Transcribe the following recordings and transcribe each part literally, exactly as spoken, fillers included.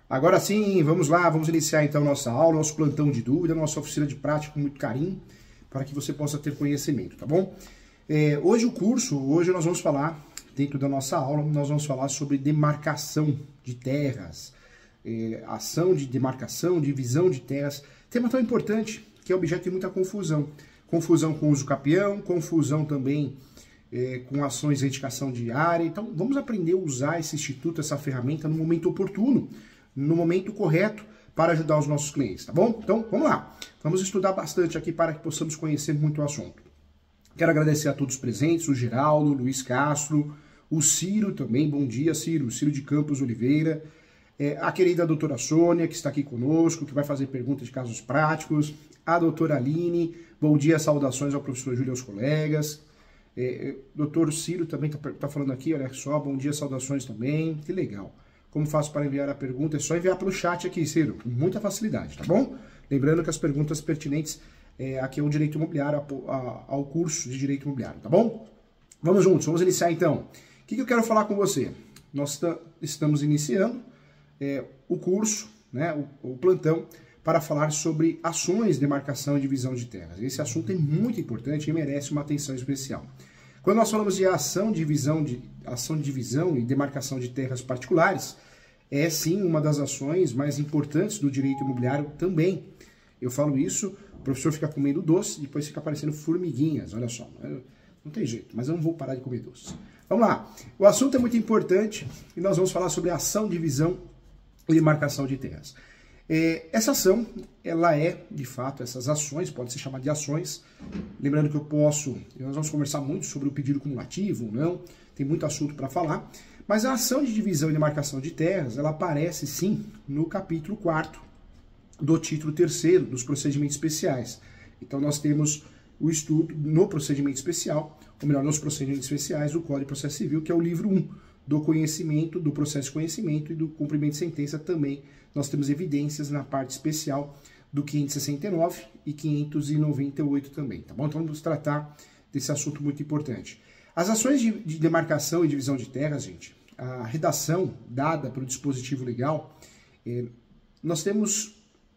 Agora sim, vamos lá, vamos iniciar então nossa aula, nosso plantão de dúvida, nossa oficina de prática com muito carinho, para que você possa ter conhecimento, tá bom? É, hoje o curso, hoje nós vamos falar, dentro da nossa aula, nós vamos falar sobre demarcação de terras, é, ação de demarcação, divisão de terras, tema tão importante que é objeto de muita confusão. Confusão com o uso capião, confusão também é, com ações de indicação de área. Então vamos aprender a usar esse instituto, essa ferramenta no momento oportuno, no momento correto para ajudar os nossos clientes, tá bom? Então, vamos lá. Vamos estudar bastante aqui para que possamos conhecer muito o assunto. Quero agradecer a todos os presentes, o Geraldo, o Luiz Castro, o Ciro também, bom dia, Ciro, Ciro de Campos Oliveira, é, a querida doutora Sônia, que está aqui conosco, que vai fazer perguntas de casos práticos, a doutora Aline, bom dia, saudações ao professor Júlio e aos colegas, é, doutor Ciro também está tá falando aqui, olha só, bom dia, saudações também, que legal. Como faço para enviar a pergunta? É só enviar pelo chat aqui, Ciro, com muita facilidade, tá bom? Lembrando que as perguntas pertinentes é, aqui é o direito imobiliário, a, a, ao curso de direito imobiliário, tá bom? Vamos juntos, vamos iniciar então. O que, que eu quero falar com você? Nós estamos iniciando é, o curso, né, o, o plantão, para falar sobre ações de demarcação e divisão de terras. Esse assunto é muito importante e merece uma atenção especial. Quando nós falamos de ação de divisão de, ação de divisão e demarcação de terras particulares, é sim uma das ações mais importantes do direito imobiliário também. Eu falo isso, o professor fica comendo doce, depois fica aparecendo formiguinhas, olha só. Não tem jeito, mas eu não vou parar de comer doce. Vamos lá, o assunto é muito importante e nós vamos falar sobre ação de divisão e demarcação de terras. É, essa ação, ela é, de fato, essas ações, pode ser chamada de ações, lembrando que eu posso, nós vamos conversar muito sobre o pedido cumulativo ou não, tem muito assunto para falar, mas a ação de divisão e demarcação de terras, ela aparece sim no capítulo quarto do título terceiro dos procedimentos especiais. Então nós temos o estudo no procedimento especial, ou melhor, nos procedimentos especiais do Código de Processo Civil, que é o livro um do conhecimento, do processo de conhecimento e do cumprimento de sentença também. Nós temos evidências na parte especial do quinhentos e sessenta e nove e quinhentos e noventa e oito também, tá bom? Então vamos tratar desse assunto muito importante. As ações de, de demarcação e divisão de terras, gente, a redação dada pelo dispositivo legal, é, nós temos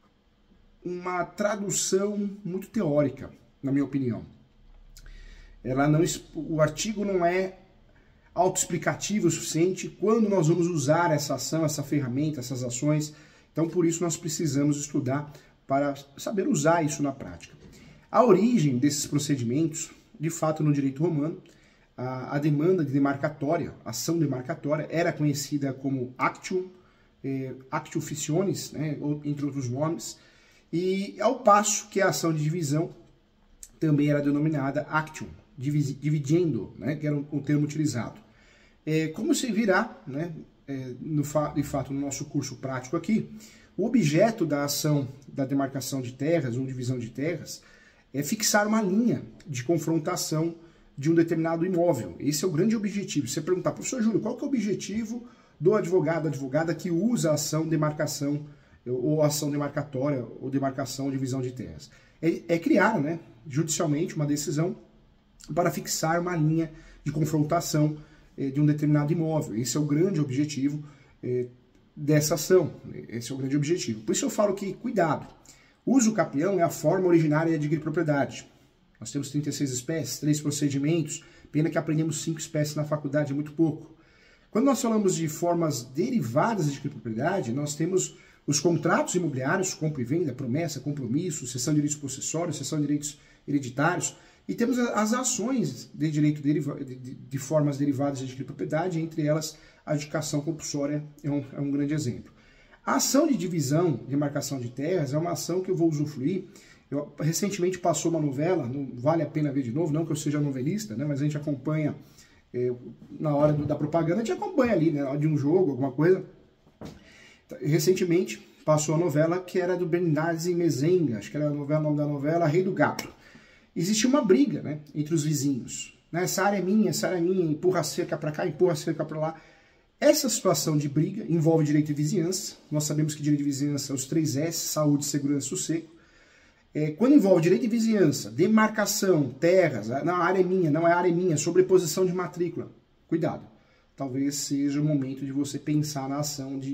uma tradução muito teórica, na minha opinião. Ela não, o artigo não é autoexplicativo o suficiente quando nós vamos usar essa ação, essa ferramenta, essas ações. Então, por isso, nós precisamos estudar para saber usar isso na prática. A origem desses procedimentos, de fato, no direito romano, a, a demanda de demarcatória, ação demarcatória, era conhecida como actio, eh, actio officionis, né, ou, entre outros nomes, e ao passo que a ação de divisão também era denominada actium, dividendo, né, que era o termo utilizado. É, como se virá, né, é, no fa de fato, no nosso curso prático aqui, o objeto da ação da demarcação de terras ou divisão de terras é fixar uma linha de confrontação de um determinado imóvel. Esse é o grande objetivo. Você perguntar, professor Júlio, qual que é o objetivo do advogado, advogada que usa a ação demarcação ou ação demarcatória ou demarcação ou divisão de terras? É, é criar, né, judicialmente uma decisão para fixar uma linha de confrontação eh, de um determinado imóvel. Esse é o grande objetivo eh, dessa ação. Esse é o grande objetivo. Por isso eu falo que, cuidado, uso capião é a forma originária de adquirir propriedade. Nós temos trinta e seis espécies, três procedimentos, pena que aprendemos cinco espécies na faculdade, é muito pouco. Quando nós falamos de formas derivadas de adquirir propriedade, nós temos os contratos imobiliários, compra e venda, promessa, compromisso, cessão de direitos possessórios, cessão de direitos hereditários, e temos as ações de direito deriva, de, de, de formas derivadas de adquirir propriedade, entre elas a adjudicação compulsória é um, é um grande exemplo. A ação de divisão, demarcação de terras, é uma ação que eu vou usufruir. Eu, recentemente passou uma novela, não vale a pena ver de novo, não que eu seja novelista, né, mas a gente acompanha, é, na hora do, da propaganda, a gente acompanha ali, né, de um jogo, alguma coisa. Recentemente passou a novela que era do Bernardes Mezenga, acho que era a novela, o nome da novela, Rei do Gato. Existia uma briga, né, entre os vizinhos. Né? Essa área é minha, essa área é minha, empurra a cerca para cá, empurra a cerca para lá. Essa situação de briga envolve direito de vizinhança. Nós sabemos que direito de vizinhança é os três S, saúde, segurança e sossego. É, quando envolve direito de vizinhança, demarcação, terras, não, a área é minha, não é a área é minha, sobreposição de matrícula, cuidado. Talvez seja o momento de você pensar na ação de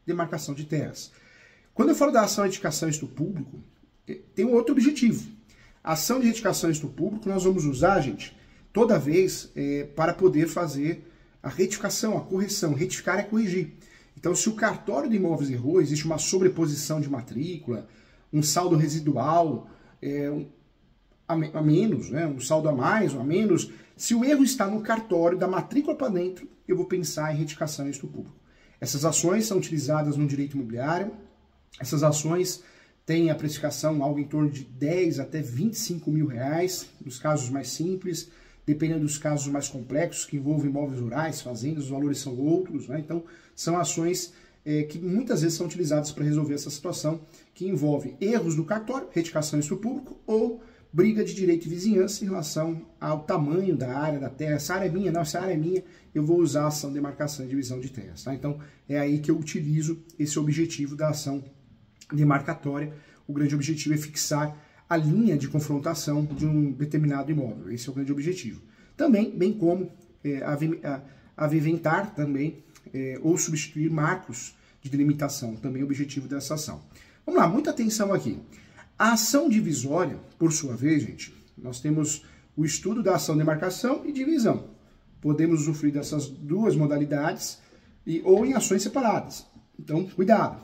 demarcação de terras. Quando eu falo da ação de retificação em estudo público, tem um outro objetivo. A ação de retificação em estudo público nós vamos usar, gente, toda vez é, para poder fazer a retificação, a correção. Retificar é corrigir. Então, se o cartório de imóveis errou, existe uma sobreposição de matrícula, um saldo residual, é, um, a, a menos, né, um saldo a mais ou a menos, se o erro está no cartório, da matrícula para dentro, eu vou pensar em retificação em estudo público. Essas ações são utilizadas no direito imobiliário, essas ações têm a precificação algo em torno de dez até vinte e cinco mil reais, nos casos mais simples, dependendo dos casos mais complexos, que envolvem imóveis rurais, fazendas, os valores são outros, né? Então, são ações é, que muitas vezes são utilizadas para resolver essa situação, que envolve erros do cartório, retificação em estudo público, ou briga de direito de vizinhança em relação ao tamanho da área, da terra. Essa área é minha, não, essa área é minha, eu vou usar a ação de demarcação e divisão de terras. Tá? Então, é aí que eu utilizo esse objetivo da ação demarcatória. O grande objetivo é fixar a linha de confrontação de um determinado imóvel. Esse é o grande objetivo. Também, bem como é, aviventar também, é, ou substituir marcos de delimitação, também é o objetivo dessa ação. Vamos lá, muita atenção aqui. A ação divisória, por sua vez, gente, nós temos o estudo da ação de demarcação e divisão. Podemos usufruir dessas duas modalidades e, ou em ações separadas. Então, cuidado.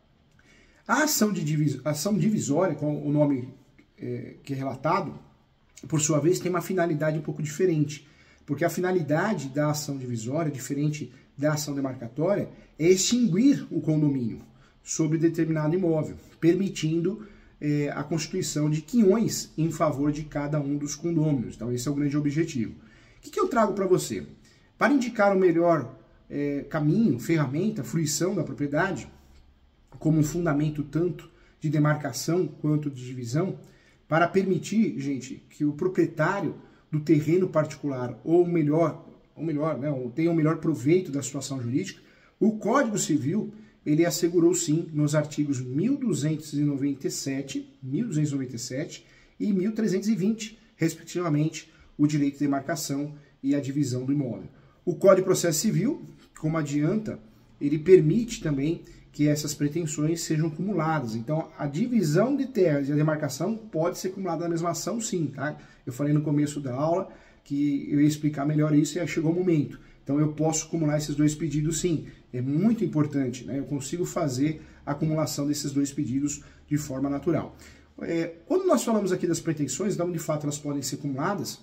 A ação, de divis, ação divisória, com o nome é, que é relatado, por sua vez, tem uma finalidade um pouco diferente. Porque a finalidade da ação divisória, diferente da ação demarcatória, é extinguir o condomínio sobre determinado imóvel, permitindo é, a constituição de quinhões em favor de cada um dos condôminos. Então, esse é o grande objetivo. O que, que eu trago para você? Para indicar o melhor é, caminho, ferramenta, fruição da propriedade, como um fundamento tanto de demarcação quanto de divisão, para permitir, gente, que o proprietário do terreno particular, ou melhor, ou melhor, né, ou tenha o melhor proveito da situação jurídica, o Código Civil, ele assegurou sim nos artigos mil duzentos e noventa e sete, mil duzentos e noventa e sete e mil trezentos e vinte, respectivamente, o direito de demarcação e a divisão do imóvel. O Código de Processo Civil, como adianta, ele permite também que essas pretensões sejam cumuladas. Então, a divisão de terras e a demarcação pode ser cumulada na mesma ação, sim, tá? Eu falei no começo da aula que eu ia explicar melhor isso e aí chegou o momento. Então, eu posso acumular esses dois pedidos, sim. É muito importante, né? Eu consigo fazer a acumulação desses dois pedidos de forma natural. É, quando nós falamos aqui das pretensões, de onde de fato elas podem ser acumuladas,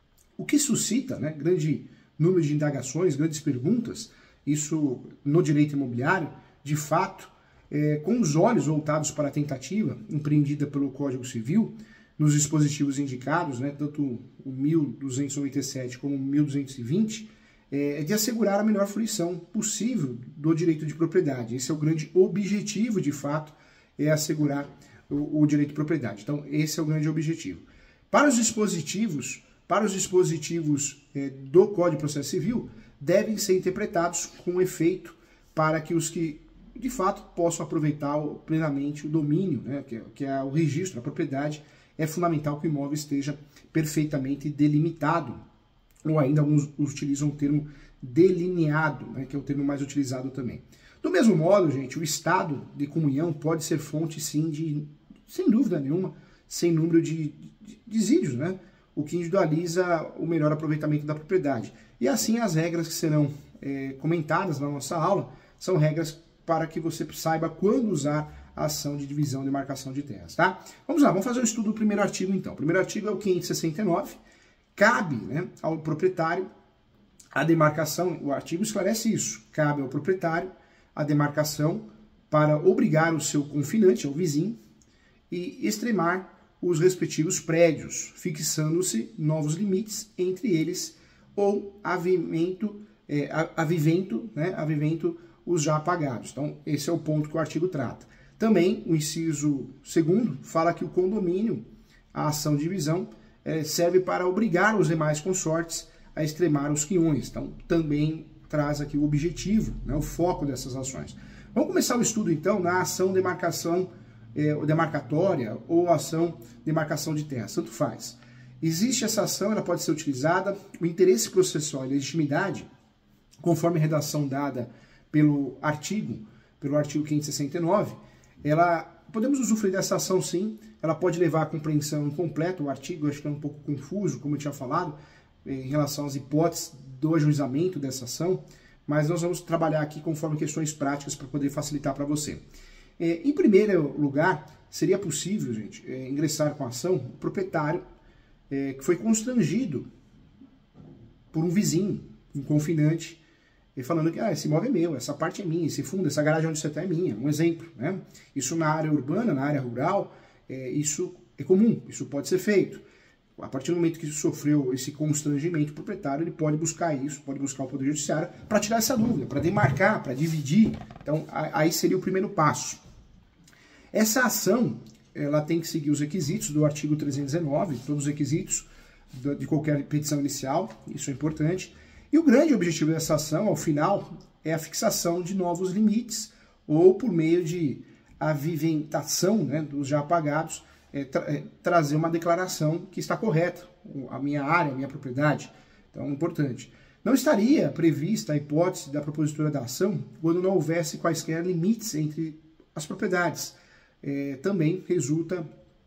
o que suscita, né, grande número de indagações, grandes perguntas, isso no direito imobiliário, de fato, é, com os olhos voltados para a tentativa empreendida pelo Código Civil, nos dispositivos indicados, né, tanto o mil duzentos e noventa e sete como o mil duzentos e vinte, é de assegurar a melhor fruição possível do direito de propriedade. Esse é o grande objetivo, de fato, é assegurar o, o direito de propriedade. Então, esse é o grande objetivo. Para os dispositivos, para os dispositivos é, do Código de Processo Civil, devem ser interpretados com efeito para que os que, de fato, possam aproveitar plenamente o domínio, né, que, é, que é o registro, a propriedade. É fundamental que o imóvel esteja perfeitamente delimitado, ou ainda alguns utilizam o termo delineado, né, que é o termo mais utilizado também. Do mesmo modo, gente, o estado de comunhão pode ser fonte, sim, de, sem dúvida nenhuma, sem número de, de desídios, né, o que individualiza o melhor aproveitamento da propriedade. E assim as regras que serão é, comentadas na nossa aula são regras para que você saiba quando usar a ação de divisão e demarcação de terras, tá? Vamos lá, vamos fazer o estudo do primeiro artigo, então. O primeiro artigo é o quinhentos e sessenta e nove. Cabe, né, ao proprietário a demarcação, o artigo esclarece isso, cabe ao proprietário a demarcação para obrigar o seu confinante, o vizinho, e extremar os respectivos prédios, fixando-se novos limites entre eles ou avivento, é, avivento, né, avivento os já apagados. Então, esse é o ponto que o artigo trata. Também, o inciso segundo fala que o condomínio, a ação de divisão, é, serve para obrigar os demais consortes a extremar os quinhões. Então, também traz aqui o objetivo, né, o foco dessas ações. Vamos começar o estudo, então, na ação demarcação, é, demarcatória ou ação demarcação de terra, tanto faz. Existe essa ação, ela pode ser utilizada, o interesse processual e legitimidade, conforme a redação dada pelo artigo pelo artigo quinhentos e sessenta e nove, ela, podemos usufruir dessa ação sim, ela pode levar à compreensão incompleta, o artigo acho que é um pouco confuso, como eu tinha falado, em relação às hipóteses do ajuizamento dessa ação, mas nós vamos trabalhar aqui conforme questões práticas para poder facilitar para você. É, em primeiro lugar, seria possível, gente, é, ingressar com a ação o proprietário é, que foi constrangido por um vizinho, um confinante, e falando que ah, esse imóvel é meu, essa parte é minha, esse fundo, essa garagem onde você está é minha, um exemplo. Né? Isso na área urbana, na área rural, é, isso é comum, isso pode ser feito. A partir do momento que sofreu esse constrangimento, o proprietário ele pode buscar isso, pode buscar o Poder Judiciário para tirar essa dúvida, para demarcar, para dividir. Então, aí seria o primeiro passo. Essa ação, ela tem que seguir os requisitos do artigo trezentos e dezenove, todos os requisitos de qualquer petição inicial, isso é importante. E o grande objetivo dessa ação, ao final, é a fixação de novos limites, ou por meio de aviventação, né, dos já pagados, é, tra é, trazer uma declaração que está correta, a minha área, a minha propriedade. Então, é importante. Não estaria prevista a hipótese da propositura da ação quando não houvesse quaisquer limites entre as propriedades. É, também resulta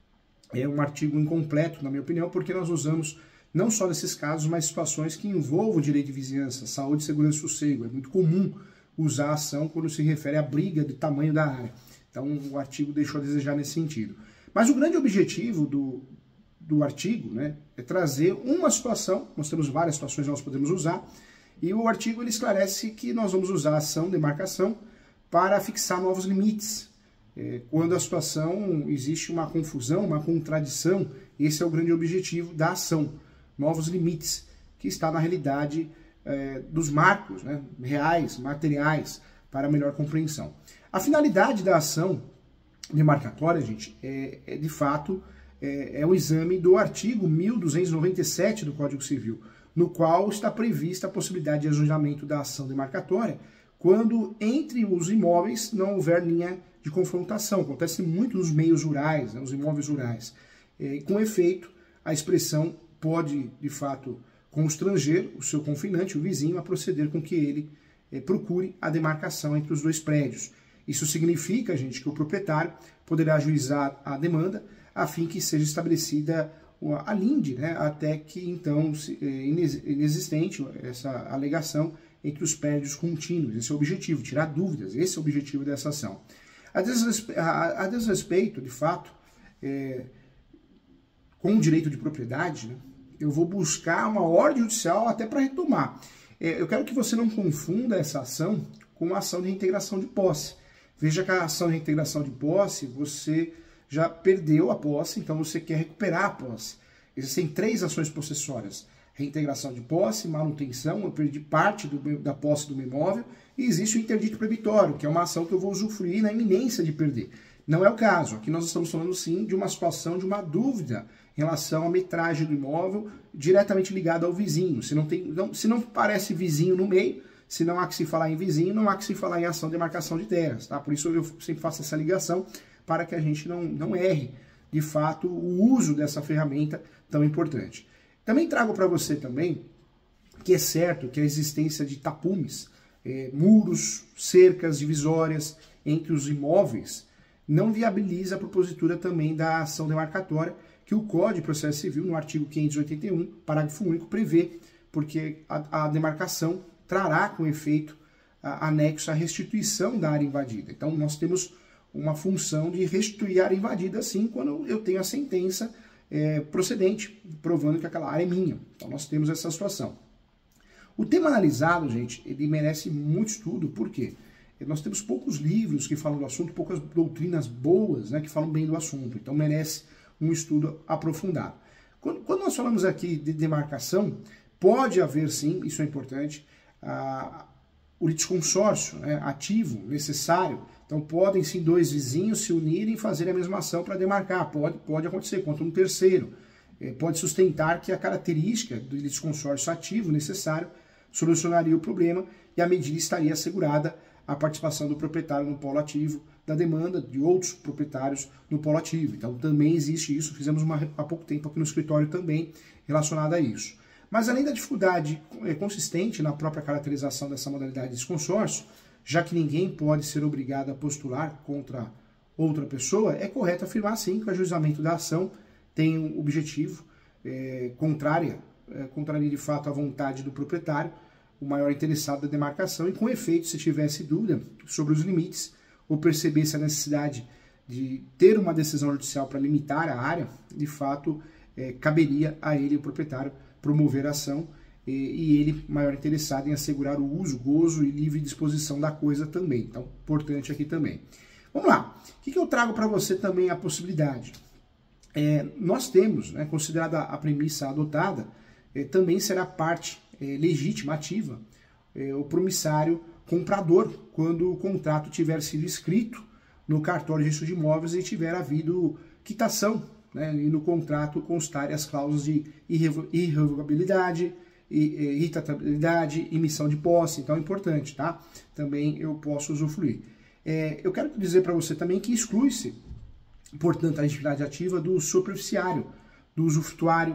é, um artigo incompleto, na minha opinião, porque nós usamos não só nesses casos, mas situações que envolvam o direito de vizinhança, saúde, segurança e sossego. É muito comum usar a ação quando se refere à briga do tamanho da área. Então, o artigo deixou a desejar nesse sentido. Mas o grande objetivo do, do artigo, né, é trazer uma situação, nós temos várias situações que nós podemos usar, e o artigo ele esclarece que nós vamos usar a ação de demarcação para fixar novos limites. É, quando a situação existe uma confusão, uma contradição, esse é o grande objetivo da ação, novos limites, que está na realidade é, dos marcos, né, reais, materiais, para melhor compreensão. A finalidade da ação demarcatória, gente, é, é de fato é, é o exame do artigo mil duzentos e noventa e sete do Código Civil, no qual está prevista a possibilidade de ajuizamento da ação demarcatória quando entre os imóveis não houver linha de confrontação. Acontece muito nos meios rurais, né, nos imóveis rurais. É, com efeito, a expressão pode, de fato, constranger o seu confinante, o vizinho, a proceder com que ele é, procure a demarcação entre os dois prédios. Isso significa, gente, que o proprietário poderá ajuizar a demanda a fim que seja estabelecida a linde, né, até que, então, inexistente essa alegação entre os prédios contínuos. Esse é o objetivo, tirar dúvidas. Esse é o objetivo dessa ação. A desrespeito, a, a desrespeito de fato, é, com o direito de propriedade, né, eu vou buscar uma ordem judicial até para retomar. É, eu quero que você não confunda essa ação com a ação de reintegração de posse. Veja que a ação de reintegração de posse, você já perdeu a posse, então você quer recuperar a posse. Existem três ações possessórias: reintegração de posse, manutenção, eu perdi parte do, da posse do meu imóvel, e existe o interdito proibitório, que é uma ação que eu vou usufruir na iminência de perder. Não é o caso. Aqui nós estamos falando sim de uma situação, de uma dúvida em relação à metragem do imóvel diretamente ligada ao vizinho. Se não, tem, não, se não parece vizinho no meio, se não há que se falar em vizinho, não há que se falar em ação de demarcação de terras. Tá? Por isso eu sempre faço essa ligação, para que a gente não, não erre, de fato, o uso dessa ferramenta tão importante. Também trago para você também que é certo que a existência de tapumes, é, muros, cercas divisórias entre os imóveis não viabiliza a propositura também da ação demarcatória que o Código de Processo Civil, no artigo quinhentos e oitenta e um, parágrafo único, prevê, porque a, a demarcação trará com efeito a, anexo a restituição da área invadida. Então nós temos uma função de restituir a área invadida, sim, quando eu tenho a sentença é, procedente, provando que aquela área é minha. Então nós temos essa situação. O tema analisado, gente, ele merece muito estudo, por quê? Nós temos poucos livros que falam do assunto, poucas doutrinas boas, né, que falam bem do assunto, então merece um estudo aprofundado. Quando, quando nós falamos aqui de demarcação, pode haver sim, isso é importante, a, o litisconsórcio, né, ativo, necessário. Então podem sim dois vizinhos se unirem e fazer a mesma ação para demarcar, pode, pode acontecer contra um terceiro. É, pode sustentar que a característica do litisconsórcio ativo necessário solucionaria o problema e a medida estaria assegurada a participação do proprietário no polo ativo da demanda de outros proprietários no polo ativo. Então também existe isso, fizemos uma, há pouco tempo aqui no escritório também relacionado a isso. Mas além da dificuldade consistente na própria caracterização dessa modalidade de consórcio, já que ninguém pode ser obrigado a postular contra outra pessoa, é correto afirmar sim que o ajuizamento da ação tem um objetivo é, contrária, é, contraria de fato a vontade do proprietário, o maior interessado da demarcação, e com efeito, se tivesse dúvida sobre os limites ou percebesse a necessidade de ter uma decisão judicial para limitar a área, de fato, é, caberia a ele, o proprietário, promover a ação e, e ele, maior interessado em assegurar o uso, gozo e livre disposição da coisa também. Então, importante aqui também. Vamos lá. O que, que eu trago para você também a possibilidade? É, nós temos, né, considerada a premissa adotada, é, também será parte é, legítima, ativa, é, o promissário comprador, quando o contrato tiver sido escrito no cartório de registro de imóveis e tiver havido quitação, né, e no contrato constarem as cláusulas de irrevogabilidade, irritabilidade, emissão de posse. Então é importante, tá? Também eu posso usufruir. É, eu quero dizer para você também que exclui-se, portanto, a legitimidade ativa do superficiário, do usufrutuário,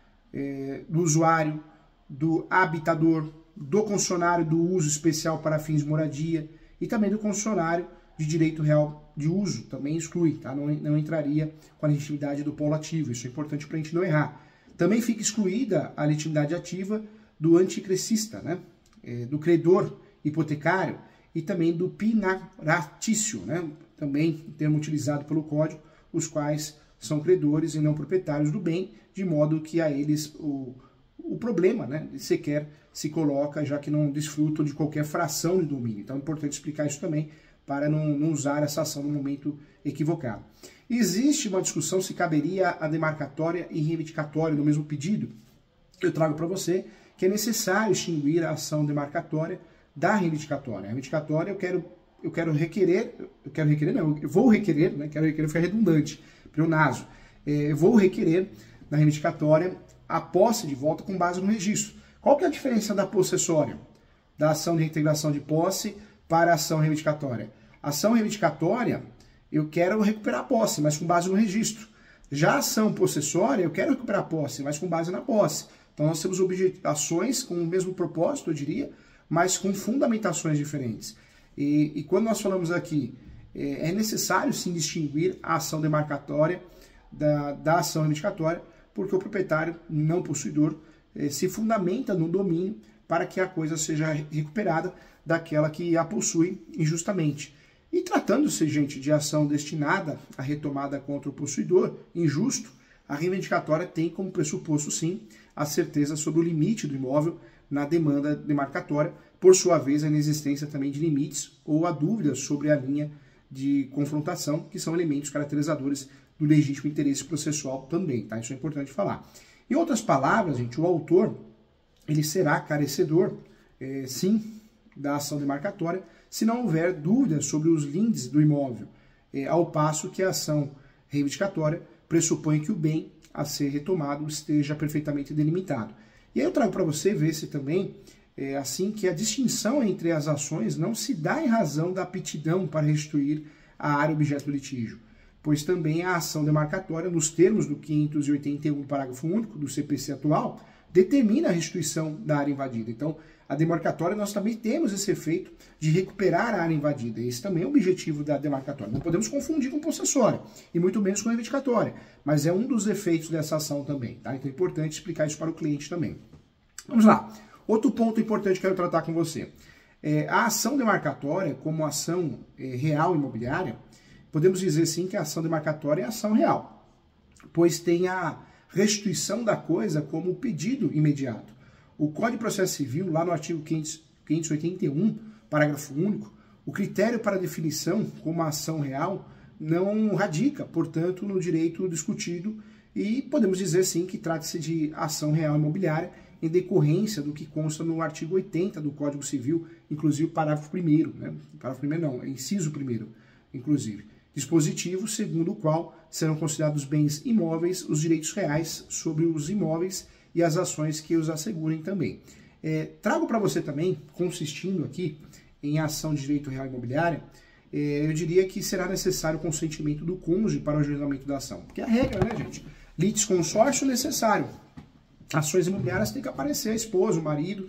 é, do usuário, do habitador, do concessionário do uso especial para fins de moradia e também do concessionário de direito real de uso, também exclui, tá? Não, não entraria com a legitimidade do polo ativo, isso é importante para a gente não errar. Também fica excluída a legitimidade ativa do anticrecista, né? É, do credor hipotecário e também do pinaratício, né? Também termo utilizado pelo Código, os quais são credores e não proprietários do bem, de modo que a eles o, o problema, né, sequer se coloca, já que não desfrutam de qualquer fração de domínio. Então é importante explicar isso também, para não, não usar essa ação no momento equivocado. Existe uma discussão se caberia a demarcatória e reivindicatória no mesmo pedido. Eu trago para você que é necessário extinguir a ação demarcatória da reivindicatória. A reivindicatória eu quero, eu quero requerer, eu quero requerer, não, eu vou requerer, né, quero requerer, ficar redundante, pleonaso. É, eu vou requerer na reivindicatória a posse de volta com base no registro. Qual que é a diferença da possessória, da ação de reintegração de posse para a ação reivindicatória? A ação reivindicatória, eu quero recuperar a posse, mas com base no registro. Já a ação possessória, eu quero recuperar a posse, mas com base na posse. Então nós temos ações com o mesmo propósito, eu diria, mas com fundamentações diferentes. E, e quando nós falamos aqui, é, é necessário sim distinguir a ação demarcatória da, da ação reivindicatória, porque o proprietário não possuidor é, se fundamenta no domínio para que a coisa seja recuperada daquela que a possui injustamente. E tratando-se, gente, de ação destinada à retomada contra o possuidor injusto, a reivindicatória tem como pressuposto, sim, a certeza sobre o limite do imóvel na demanda demarcatória, por sua vez, a inexistência também de limites ou a dúvida sobre a linha de confrontação, que são elementos caracterizadores do legítimo interesse processual também, tá? Isso é importante falar. Em outras palavras, gente, o autor, ele será carecedor, é, sim, da ação demarcatória, se não houver dúvidas sobre os lindes do imóvel, é, ao passo que a ação reivindicatória pressupõe que o bem a ser retomado esteja perfeitamente delimitado. E aí eu trago para você ver se também, é, assim, que a distinção entre as ações não se dá em razão da aptidão para restituir a área objeto do litígio, pois também a ação demarcatória, nos termos do quinhentos e oitenta e um, parágrafo único do C P C atual, determina a restituição da área invadida. Então, a demarcatória, nós também temos esse efeito de recuperar a área invadida. Esse também é o objetivo da demarcatória. Não podemos confundir com possessória, e muito menos com reivindicatória, mas é um dos efeitos dessa ação também, tá? Então é importante explicar isso para o cliente também. Vamos lá. Outro ponto importante que eu quero tratar com você. É, a ação demarcatória, como ação é, real imobiliária, podemos dizer sim que a ação demarcatória é ação real, pois tem a restituição da coisa como pedido imediato. O Código de Processo Civil, lá no artigo quinhentos e oitenta e um, parágrafo único, o critério para definição como ação real não radica, portanto, no direito discutido e podemos dizer sim que trata-se de ação real imobiliária em decorrência do que consta no artigo oitenta do Código Civil, inclusive o parágrafo primeiro, né? Parágrafo primeiro não, é inciso primeiro, inclusive. Dispositivo segundo o qual serão considerados bens imóveis os direitos reais sobre os imóveis e as ações que os assegurem também. É, trago para você também, consistindo aqui em ação de direito real imobiliária, é, eu diria que será necessário o consentimento do cônjuge para o ajuizamento da ação. Porque é a regra, né, gente? Litis consórcio necessário. Ações imobiliárias tem que aparecer a esposa, o marido,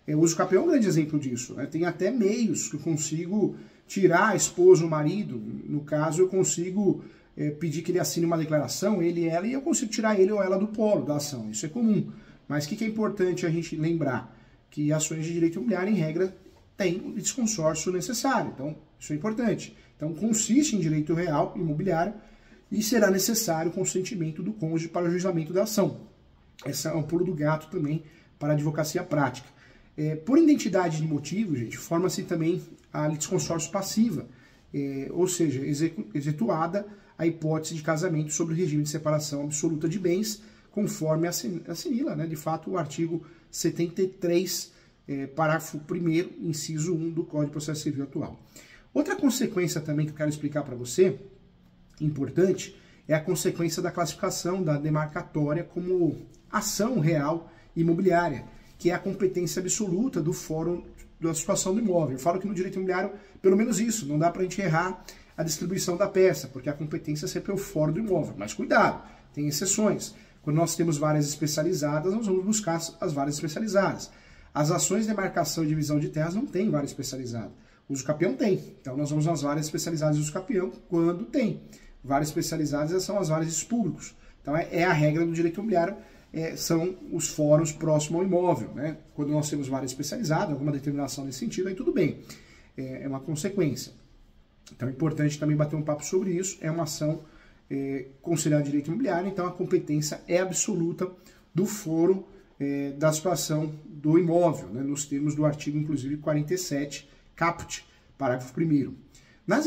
É, o uso capião é um grande exemplo disso, né? Tem até meios que eu consigo tirar a esposa ou o marido. No caso, eu consigo é, pedir que ele assine uma declaração, ele e ela, e eu consigo tirar ele ou ela do polo da ação. Isso é comum. Mas o que, que é importante a gente lembrar? Que ações de direito imobiliário, em regra, têm o litisconsórcio necessário. Então, isso é importante. Então, consiste em direito real imobiliário e será necessário o consentimento do cônjuge para o juizamento da ação. Esse é um pulo do gato também para a advocacia prática. É, por identidade de motivo, gente, forma-se também a litisconsórcio passiva, é, ou seja, exetuada a hipótese de casamento sobre o regime de separação absoluta de bens, conforme assinila, né, de fato, o artigo setenta e três, é, parágrafo primeiro, inciso um do Código de Processo Civil atual. Outra consequência também que eu quero explicar para você, importante, é a consequência da classificação da demarcatória como ação real imobiliária, que é a competência absoluta do fórum da situação do imóvel. Eu falo que no direito imobiliário, pelo menos isso, não dá para a gente errar a distribuição da peça, porque a competência sempre é o fórum do imóvel. Mas cuidado, tem exceções. Quando nós temos várias especializadas, nós vamos buscar as várias especializadas. As ações de demarcação e divisão de terras não tem vara especializada. O uso capião tem. Então nós vamos nas varas especializadas do uso capião quando tem. Varas especializadas são as varas públicos. Então é, é a regra do direito imobiliário, é, são os fóruns próximos ao imóvel, né? Quando nós temos vara especializada, alguma determinação nesse sentido, aí tudo bem. É, é uma consequência. Então é importante também bater um papo sobre isso. É uma ação é, considerada direito imobiliário, então a competência é absoluta do fórum é, da situação do imóvel, né? Nos termos do artigo, inclusive, quarenta e sete, caput, parágrafo primeiro. Nas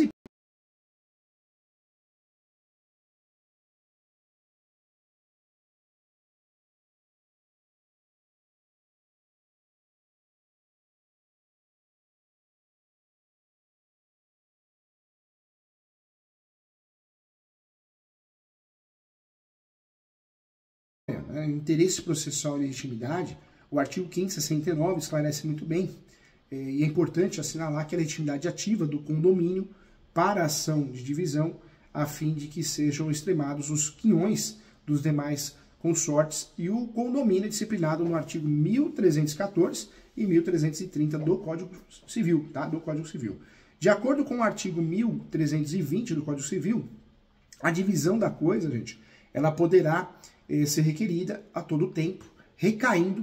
interesse processual e legitimidade, o artigo quinhentos e sessenta e nove esclarece muito bem, é, e é importante assinalar que a legitimidade ativa do condomínio para a ação de divisão, a fim de que sejam extremados os quinhões dos demais consortes, e o condomínio é disciplinado no artigo mil trezentos e quatorze e mil trezentos e trinta do Código Civil, tá? Do Código Civil. De acordo com o artigo mil trezentos e vinte do Código Civil, a divisão da coisa, gente, ela poderá ser requerida a todo tempo, recaindo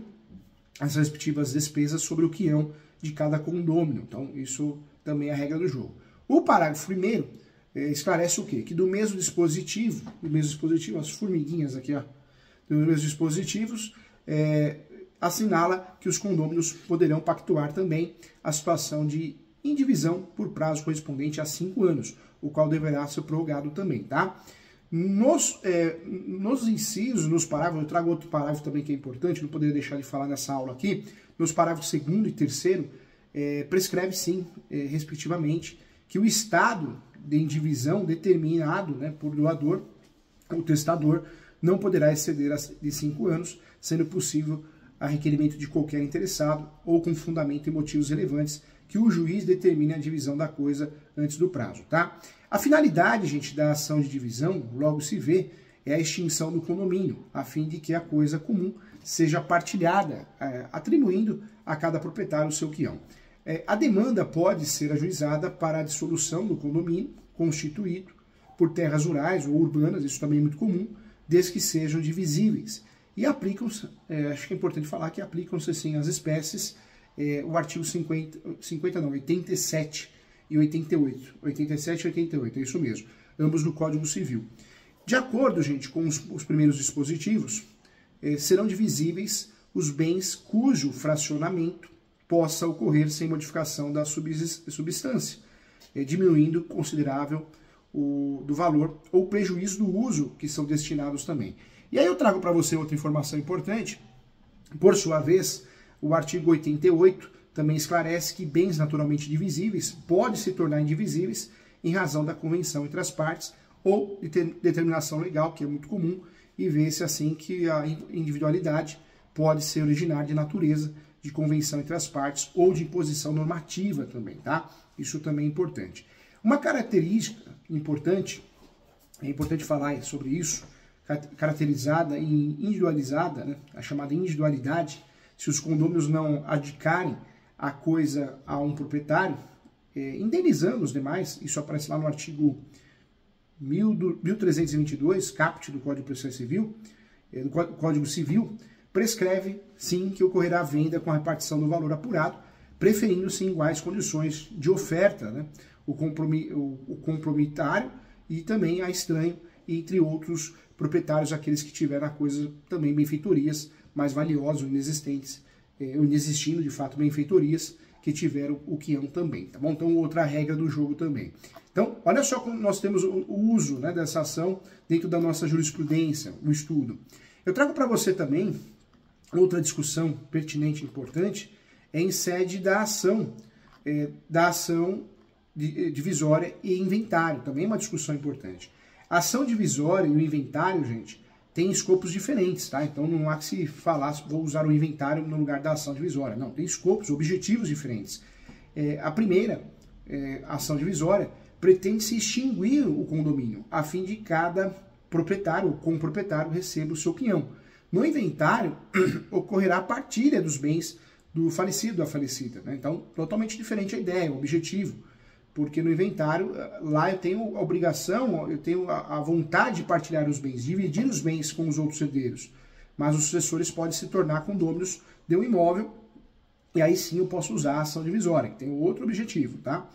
as respectivas despesas sobre o quião de cada condômino. Então, isso também é a regra do jogo. O parágrafo primeiro eh, esclarece o quê? Que do mesmo dispositivo, do mesmo dispositivo, as formiguinhas aqui, ó, dos mesmos dispositivos, eh, assinala que os condôminos poderão pactuar também a situação de indivisão por prazo correspondente a cinco anos, o qual deverá ser prorrogado também, tá? Nos, é, nos incisos, nos parágrafos, eu trago outro parágrafo também que é importante, não poderia deixar de falar nessa aula aqui, nos parágrafos segundo e terceiro, é, prescreve sim, é, respectivamente, que o estado de indivisão determinado, né, por doador, o testador, não poderá exceder de cinco anos, sendo possível a requerimento de qualquer interessado ou com fundamento e motivos relevantes que o juiz determine a divisão da coisa antes do prazo, tá? A finalidade, gente, da ação de divisão, logo se vê, é a extinção do condomínio, a fim de que a coisa comum seja partilhada, é, atribuindo a cada proprietário o seu quião. É, a demanda pode ser ajuizada para a dissolução do condomínio constituído por terras rurais ou urbanas, isso também é muito comum, desde que sejam divisíveis. E aplicam-se, é, acho que é importante falar que aplicam-se sim as espécies, é, o artigo cinquenta, cinquenta não, oitenta e sete e oitenta e oito. oitenta e sete e oitenta e oito, é isso mesmo. Ambos no Código Civil. De acordo, gente, com os, os primeiros dispositivos, eh, serão divisíveis os bens cujo fracionamento possa ocorrer sem modificação da substância, eh, diminuindo considerável o, do valor ou prejuízo do uso que são destinados também. E aí eu trago para você outra informação importante. Por sua vez, o artigo oitenta e oito também esclarece que bens naturalmente divisíveis podem se tornar indivisíveis em razão da convenção entre as partes ou de determinação legal, que é muito comum, e vê-se assim que a individualidade pode ser originária de natureza de convenção entre as partes ou de imposição normativa também, tá? Isso também é importante. Uma característica importante, é importante falar sobre isso, caracterizada e individualizada, né, a chamada individualidade, se os condôminos não adquirem a coisa a um proprietário, é, indenizando os demais, isso aparece lá no artigo mil trezentos e vinte e dois, caput do Código de Processo Civil, é, do Código Civil, prescreve, sim, que ocorrerá a venda com a repartição do valor apurado, preferindo-se em iguais condições de oferta, né, o, compromi o, o compromitário e também a estranho, entre outros proprietários, aqueles que tiveram a coisa também benfeitorias mais valiosas ou inexistentes, é, ou inexistindo de fato benfeitorias que tiveram o quião também, tá bom? Então, outra regra do jogo também. Então, olha só como nós temos o, o uso, né, dessa ação dentro da nossa jurisprudência, o estudo. Eu trago para você também outra discussão pertinente e importante, é em sede da ação, é, da ação divisória e inventário, também é uma discussão importante. A ação divisória e o inventário, gente, tem escopos diferentes, tá? Então não há que se falar, vou usar o inventário no lugar da ação divisória. Não, tem escopos, objetivos diferentes. É, a primeira é, ação divisória pretende se extinguir o condomínio, a fim de cada proprietário ou comproprietário receba o seu quinhão. No inventário, ocorrerá a partilha dos bens do falecido, da falecida, né? Então, totalmente diferente a ideia, o objetivo. Porque no inventário, lá eu tenho a obrigação, eu tenho a vontade de partilhar os bens, dividir os bens com os outros herdeiros. Mas os sucessores podem se tornar condôminos de um imóvel, e aí sim eu posso usar a ação divisória, que tem outro objetivo, tá?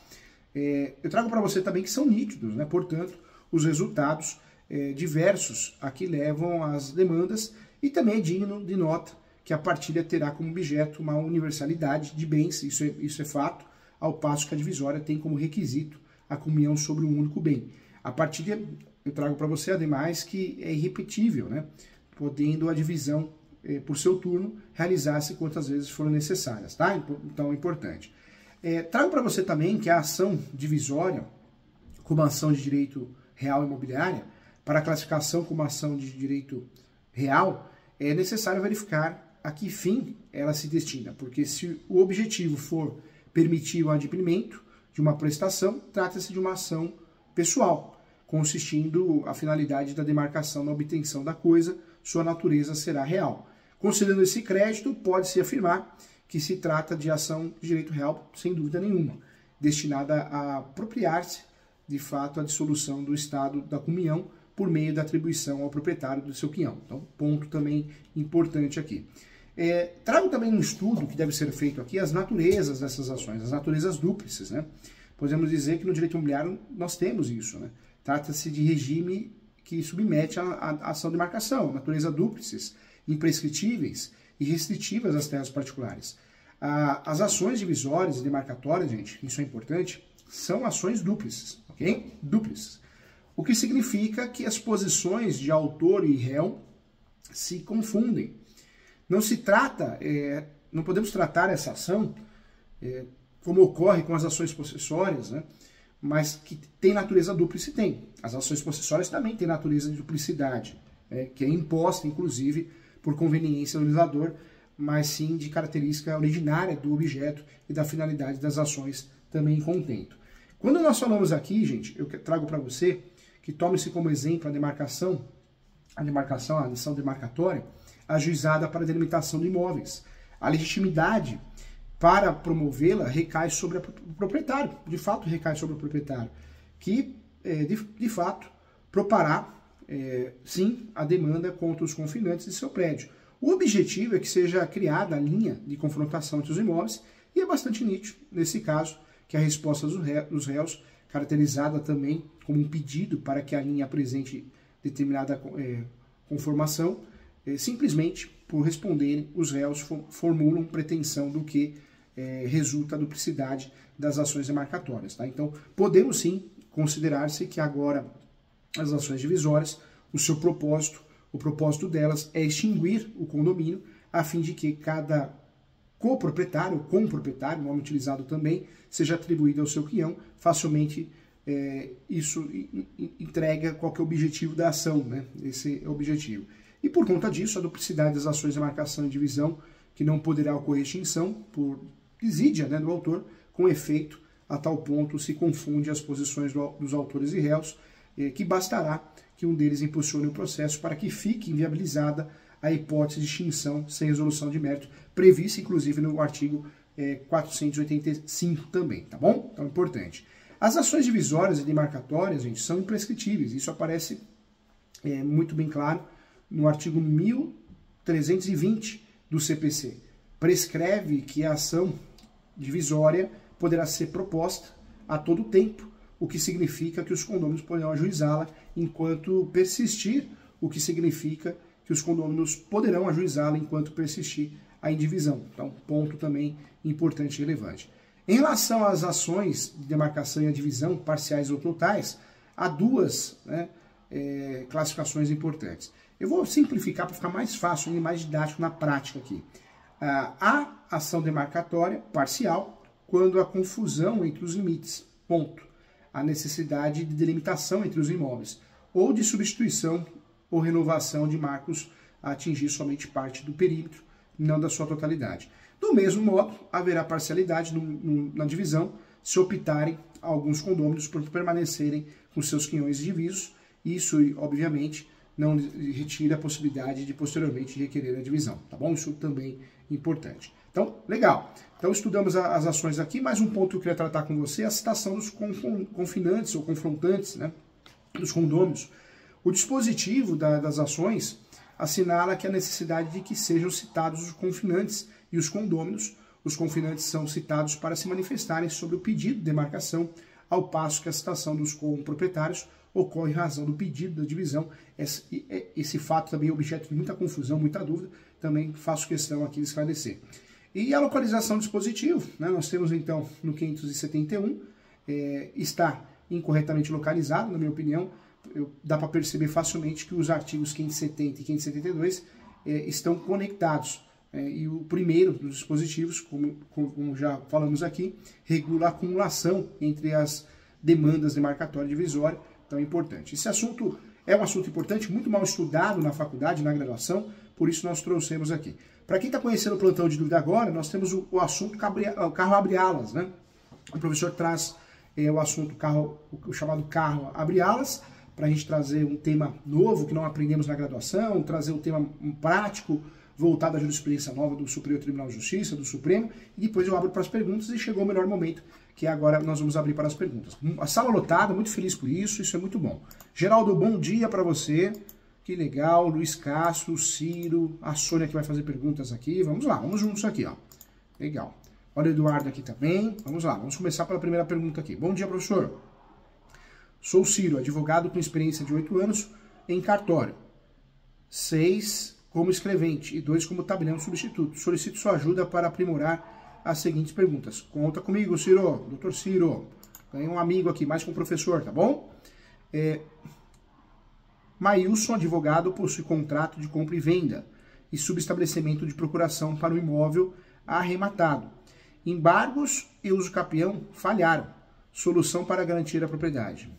É, eu trago para você também que são nítidos, né? Portanto, os resultados é, diversos aqui levam às demandas, e também é digno de nota que a partilha terá como objeto uma universalidade de bens, isso é, isso é fato, ao passo que a divisória tem como requisito a comunhão sobre um único bem. A partilha, eu trago para você, ademais, que é irrepetível, né? Podendo a divisão, eh, por seu turno, realizar-se quantas vezes forem necessárias, tá? Então, é importante. É, trago para você também que a ação divisória, como ação de direito real imobiliária, para a classificação como ação de direito real, é necessário verificar a que fim ela se destina, porque se o objetivo for permitir o adimplemento de uma prestação, trata-se de uma ação pessoal, consistindo a finalidade da demarcação na obtenção da coisa, sua natureza será real. Considerando esse crédito, pode-se afirmar que se trata de ação de direito real, sem dúvida nenhuma, destinada a apropriar-se, de fato, a dissolução do estado da comunhão por meio da atribuição ao proprietário do seu quinhão. Então, ponto também importante aqui. É, trago também um estudo que deve ser feito aqui, as naturezas dessas ações, as naturezas dúplices, né? Podemos dizer que no direito imobiliário nós temos isso, né? Trata-se de regime que submete à ação de marcação, natureza dúplices, imprescritíveis e restritivas às terras particulares. Ah, as ações divisórias e demarcatórias, gente, isso é importante, são ações dúplices, ok? Dúplices. O que significa que as posições de autor e réu se confundem. Não se trata, é, não podemos tratar essa ação é, como ocorre com as ações possessórias, né? Mas que tem natureza dúplice, tem. As ações possessórias também têm natureza de duplicidade, é, que é imposta, inclusive, por conveniência do legislador, mas sim de característica originária do objeto e da finalidade das ações também contento. Quando nós falamos aqui, gente, eu trago para você que tome-se como exemplo a demarcação, a demarcação, a ação demarcatória, ajuizada para a delimitação de imóveis. A legitimidade para promovê-la recai sobre o proprietário, de fato recai sobre o proprietário, que é, de, de fato propará, é, sim, a demanda contra os confinantes de seu prédio. O objetivo é que seja criada a linha de confrontação entre os imóveis, e é bastante nítido, nesse caso, que a resposta dos réus, caracterizada também como um pedido para que a linha apresente determinada é, conformação, simplesmente por responderem, os réus formulam pretensão do que é, resulta da duplicidade das ações demarcatórias. Tá? Então, podemos sim considerar-se que agora as ações divisórias, o seu propósito, o propósito delas é extinguir o condomínio, a fim de que cada coproprietário, comproprietário, nome utilizado também, seja atribuído ao seu quinhão, facilmente é, isso entrega qualquer objetivo da ação, né? Esse é o objetivo. E por conta disso, a duplicidade das ações de marcação e divisão, que não poderá ocorrer extinção por desídia, né, do autor, com efeito, a tal ponto se confunde as posições do, dos autores e réus, eh, que bastará que um deles impulsione o processo para que fique inviabilizada a hipótese de extinção sem resolução de mérito, prevista inclusive no artigo é, quatrocentos e oitenta e cinco também, tá bom? Então, importante. As ações divisórias e demarcatórias, gente, são imprescritíveis. Isso aparece é, muito bem claro no artigo mil trezentos e vinte do C P C. Prescreve que a ação divisória poderá ser proposta a todo tempo, o que significa que os condôminos poderão ajuizá-la enquanto persistir, o que significa que os condôminos poderão ajuizá-la enquanto persistir a indivisão. Então, ponto também importante e relevante. Em relação às ações de demarcação e a divisão, parciais ou totais, há duas né, é, classificações importantes. Eu vou simplificar para ficar mais fácil e mais didático na prática aqui. Ah, há ação demarcatória parcial quando há confusão entre os limites, ponto. A necessidade de delimitação entre os imóveis, ou de substituição ou renovação de marcos a atingir somente parte do perímetro, não da sua totalidade. Do mesmo modo, haverá parcialidade no, no, na divisão se optarem alguns condôminos por permanecerem com seus quinhões divisos. Isso, obviamente, não retira a possibilidade de posteriormente requerer a divisão, tá bom? Isso também é importante. Então, legal. Então, estudamos as ações aqui. Mais um ponto que eu queria tratar com você é a citação dos confinantes ou confrontantes, né, dos condôminos. O dispositivo da, das ações assinala que a necessidade de que sejam citados os confinantes e os condôminos. Os confinantes são citados para se manifestarem sobre o pedido de demarcação, ao passo que a citação dos proprietários ocorre em razão do pedido da divisão. Esse, esse fato também é objeto de muita confusão, muita dúvida, também faço questão aqui de esclarecer. E a localização do dispositivo, né? Nós temos então no quinhentos e setenta e um, é, está incorretamente localizado, na minha opinião. Eu, dá para perceber facilmente que os artigos quinhentos e setenta e quinhentos e setenta e dois é, estão conectados. É, e o primeiro dos dispositivos, como, como já falamos aqui, regula a acumulação entre as demandas demarcatória e divisória, então é importante. Esse assunto é um assunto importante, muito mal estudado na faculdade, na graduação, por isso nós trouxemos aqui. Para quem está conhecendo o plantão de dúvida agora, nós temos o, o assunto o carro abre-alas, né? O professor traz é, o assunto carro, o chamado carro abre-alas, para a gente trazer um tema novo que não aprendemos na graduação, trazer um tema um prático, voltado à jurisprudência nova do Superior Tribunal de Justiça, do Supremo, e depois eu abro para as perguntas e chegou o melhor momento, que é agora nós vamos abrir para as perguntas. A sala lotada, muito feliz por isso, isso é muito bom. Geraldo, bom dia para você, que legal, Luiz Castro, Ciro, a Sônia que vai fazer perguntas aqui, vamos lá, vamos juntos aqui, ó. Legal. Olha o Eduardo aqui também, vamos lá, vamos começar pela primeira pergunta aqui. Bom dia, professor. Sou Ciro, advogado com experiência de oito anos em cartório. seis como escrevente e dois como tabelião substituto. Solicito sua ajuda para aprimorar as seguintes perguntas. Conta comigo, Ciro, doutor Ciro. Ganhei um amigo aqui, mais que um professor, tá bom? É... Maílson, advogado, possui contrato de compra e venda e subestabelecimento de procuração para o imóvel arrematado. Embargos e uso capião falharam. Solução para garantir a propriedade.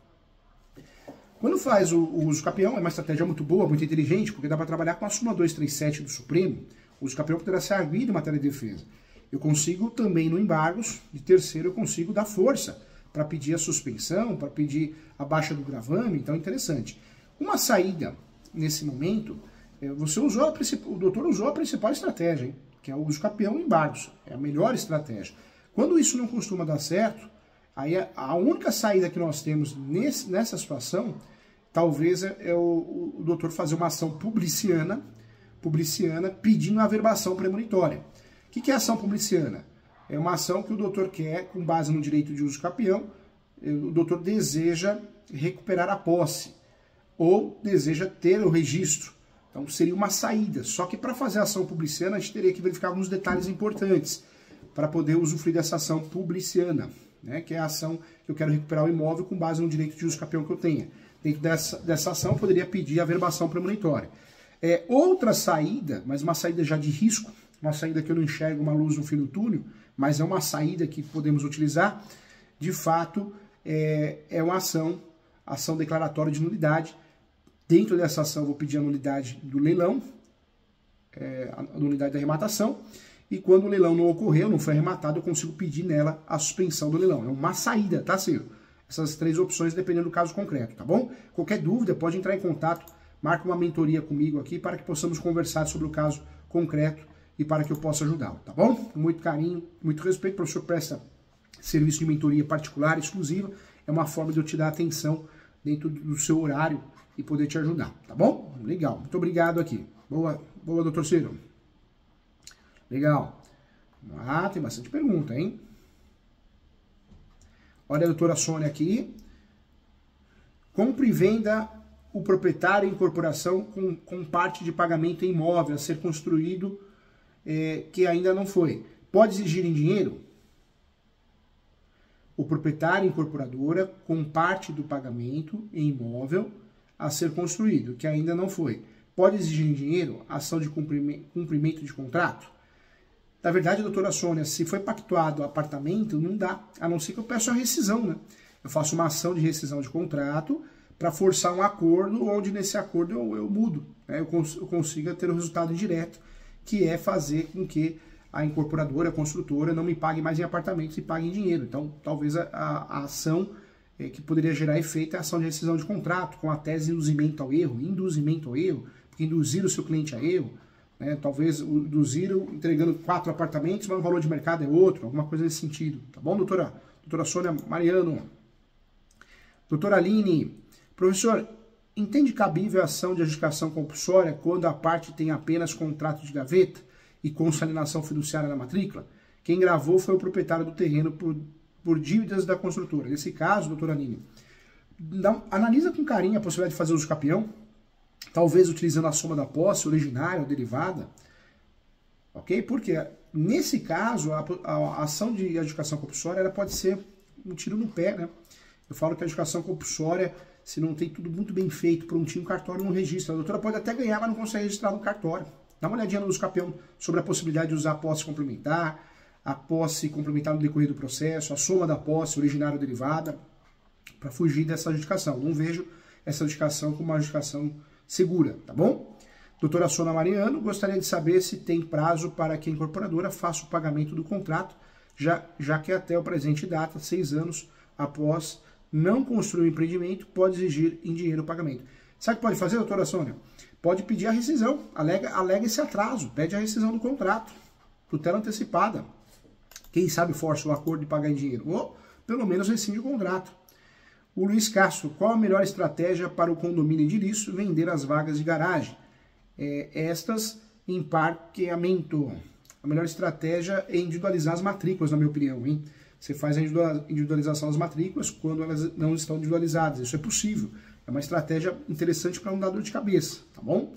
Quando faz o, o uso capião, é uma estratégia muito boa, muito inteligente, porque dá para trabalhar com a súmula duzentos e trinta e sete do Supremo. O uso capião poderá ser arguido em matéria de defesa. Eu consigo também, no embargos, de terceiro, eu consigo dar força para pedir a suspensão, para pedir a baixa do gravame, então é interessante. Uma saída, nesse momento, você usou a, o doutor usou a principal estratégia, hein, que é o uso capião e embargos. É a melhor estratégia. Quando isso não costuma dar certo, aí a única saída que nós temos nesse, nessa situação, talvez é, é o, o doutor fazer uma ação publiciana, publiciana pedindo a averbação premonitória. O que, que é ação publiciana? É uma ação que o doutor quer, com base no direito de uso capião, o doutor deseja recuperar a posse, ou deseja ter o registro. Então seria uma saída. Só que para fazer a ação publiciana, a gente teria que verificar alguns detalhes importantes para poder usufruir dessa ação publiciana, né, que é a ação que eu quero recuperar o imóvel com base no direito de uso capião que eu tenha. Dentro dessa, dessa ação, eu poderia pedir a averbação premonitória. É, outra saída, mas uma saída já de risco, uma saída que eu não enxergo uma luz no fim do túnel, mas é uma saída que podemos utilizar, de fato, é, é uma ação, ação declaratória de nulidade. Dentro dessa ação, eu vou pedir a nulidade do leilão, é, a nulidade da arrematação, e quando o leilão não ocorreu, não foi arrematado, eu consigo pedir nela a suspensão do leilão. É uma saída, tá, Ciro? Essas três opções dependendo do caso concreto, tá bom? Qualquer dúvida, pode entrar em contato marca uma mentoria comigo aqui para que possamos conversar sobre o caso concreto e para que eu possa ajudá-lo, tá bom? Com muito carinho, muito respeito, o professor presta serviço de mentoria particular, exclusiva, é uma forma de eu te dar atenção dentro do seu horário e poder te ajudar, tá bom? Legal, muito obrigado aqui. Boa, boa, doutor Ciro. Legal. Ah, tem bastante pergunta, hein? Olha a doutora Sônia aqui. Compre e venda o proprietário em incorporação com, com parte de pagamento em imóvel a ser construído é, que ainda não foi. Pode exigir em dinheiro? O proprietário incorporadora com parte do pagamento em imóvel a ser construído, que ainda não foi. Pode exigir em dinheiro ação de cumprimento de contrato? Na verdade, doutora Sônia, se foi pactuado apartamento, não dá, a não ser que eu peça a rescisão, né? Eu faço uma ação de rescisão de contrato para forçar um acordo, onde nesse acordo eu, eu mudo, né? eu, cons eu consiga ter o um resultado indireto, que é fazer com que a incorporadora, a construtora, não me pague mais em apartamentos e pague em dinheiro. Então, talvez a, a, a ação é, que poderia gerar efeito é a ação de rescisão de contrato, com a tese de induzimento ao erro, induzimento ao erro, porque induzir o seu cliente a erro, né? Talvez induzir entregando quatro apartamentos, mas o valor de mercado é outro, alguma coisa nesse sentido. Tá bom, doutora? Doutora Sônia Mariano. Doutora Aline, professor, entende cabível a ação de adjudicação compulsória quando a parte tem apenas contrato de gaveta e consta alienação fiduciária na matrícula? Quem gravou foi o proprietário do terreno por, por dívidas da construtora. Nesse caso, doutora Aline, dá, analisa com carinho a possibilidade de fazer uso capião, talvez utilizando a soma da posse, originária ou derivada, ok? Porque nesse caso, a, a, a ação de adjudicação compulsória ela pode ser um tiro no pé, né? Eu falo que a adjudicação compulsória, se não tem tudo muito bem feito, prontinho, o cartório não registra. A doutora pode até ganhar, mas não consegue registrar no cartório. Dá uma olhadinha no uso capião sobre a possibilidade de usar a posse complementar, a posse complementar no decorrer do processo, a soma da posse, originária ou derivada, para fugir dessa adjudicação. Não vejo essa adjudicação como uma adjudicação segura, tá bom? Doutora Sônia Mariano, gostaria de saber se tem prazo para que a incorporadora faça o pagamento do contrato, já, já que até o presente data, seis anos após não construir o empreendimento, pode exigir em dinheiro o pagamento. Sabe o que pode fazer, doutora Sônia? Pode pedir a rescisão, alega, alega esse atraso, pede a rescisão do contrato, tutela antecipada. Quem sabe força o acordo de pagar em dinheiro, ou pelo menos rescinde o contrato. O Luiz Castro, qual a melhor estratégia para o condomínio edilício vender as vagas de garagem? É, estas em parqueamento. A melhor estratégia é individualizar as matrículas, na minha opinião, hein? Você faz a individualização das matrículas quando elas não estão individualizadas. Isso é possível. É uma estratégia interessante para não dar dor de cabeça, tá bom?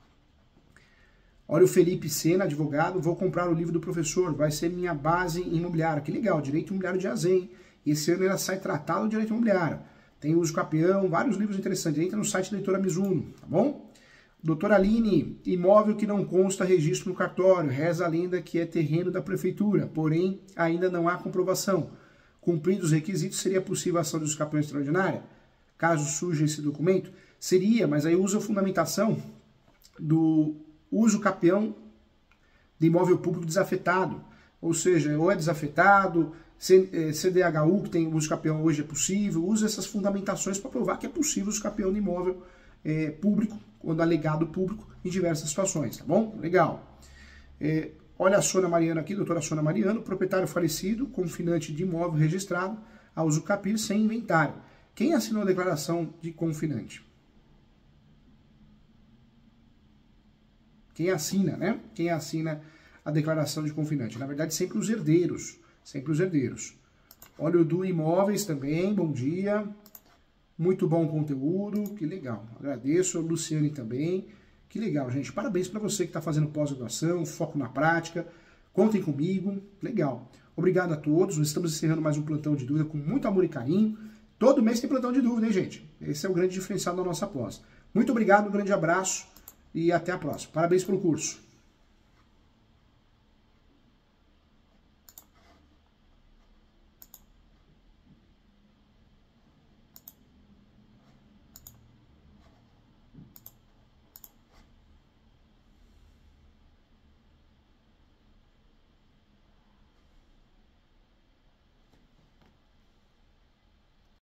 Olha o Felipe Sena, advogado. Vou comprar o livro do professor. Vai ser minha base imobiliária. Que legal, direito imobiliário de Azen. Esse ano ela sai tratado de direito imobiliário. Tem uso capião, vários livros interessantes. Entra no site da editora Mizuno, tá bom? Doutora Aline, imóvel que não consta registro no cartório, reza a lenda que é terreno da prefeitura, porém ainda não há comprovação. Cumpridos os requisitos, seria possível a ação de uso capião extraordinária? Caso surja esse documento? Seria, mas aí usa a fundamentação do uso capião de imóvel público desafetado. Ou seja, ou é desafetado, C D H U, que tem uso capião hoje, é possível. Usa essas fundamentações para provar que é possível o uso capião de imóvel é, público, quando alegado público, em diversas situações, tá bom? Legal. É, olha a Sônia Mariano aqui, doutora Sônia Mariano, proprietário falecido, confinante de imóvel registrado a uso capião sem inventário. Quem assinou a declaração de confinante? Quem assina, né? Quem assina a declaração de confinante? Na verdade, sempre os herdeiros. Sempre os herdeiros. Olha o do Imóveis também, bom dia. Muito bom conteúdo, que legal. Agradeço a Luciane também. Que legal, gente. Parabéns para você que está fazendo pós-graduação, foco na prática. Contem comigo. Legal. Obrigado a todos. Estamos encerrando mais um plantão de dúvida com muito amor e carinho. Todo mês tem plantão de dúvida, hein, gente? Esse é o grande diferencial da nossa pós. Muito obrigado, um grande abraço e até a próxima. Parabéns pelo curso.